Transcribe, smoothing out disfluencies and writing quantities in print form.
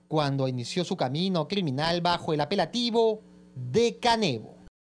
cuando inició su camino criminal bajo el apelativo de Canevo.